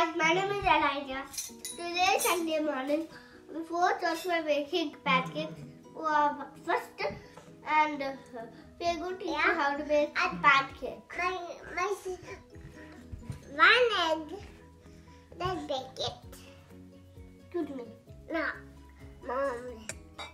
guys, my name is Elijah. Today is Sunday morning. Before church, we're making pancakes first, and we're going to teach you how to make a pancake. One egg. Let's bake it. Good me. No, Mom.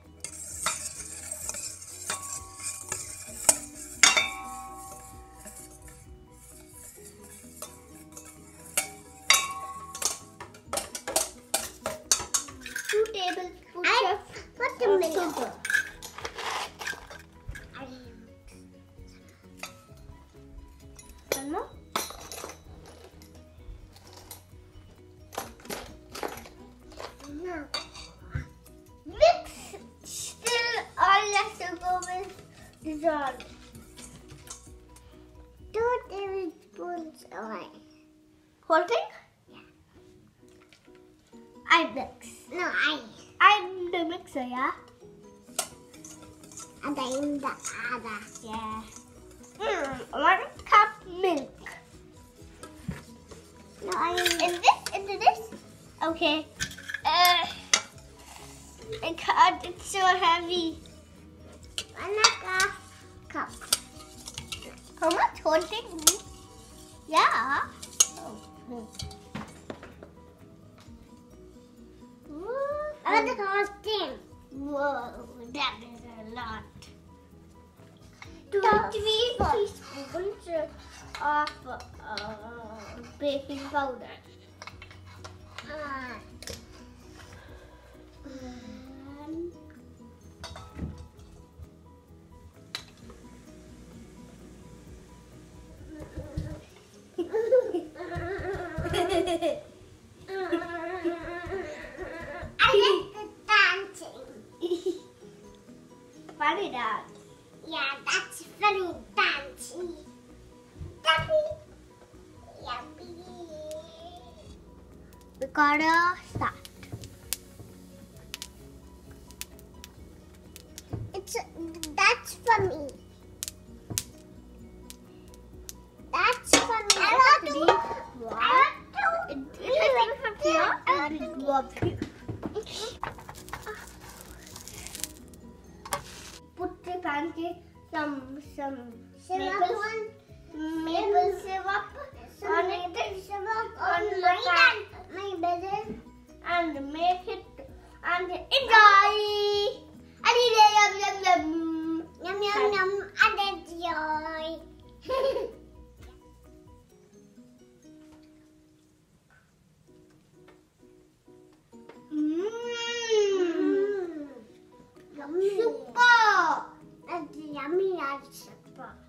Two tablespoons of sugar. One more. No. Mix till all the sugar will dissolve. 2 tablespoons oil. Whole thing? Yeah. I mix. No, I'm the mixer, yeah? and I'm the other. Yeah. 1 cup milk. No, Into this? Okay. God, it's so heavy. 1.5 cup. How much? Whole thing? Yeah. Oh. And the whole thing. Whoa, that is a lot. 2 teaspoons of baking powder. I like the dancing. Funny dance. Yeah, that's funny dancing. Yuppie. We gotta start. That's for me. That's for me. I want to go up here. Put the pancake, some maple syrup on it, on my brother. and make it and enjoy. Yum yum yum and enjoy. Super. That's yummy, super.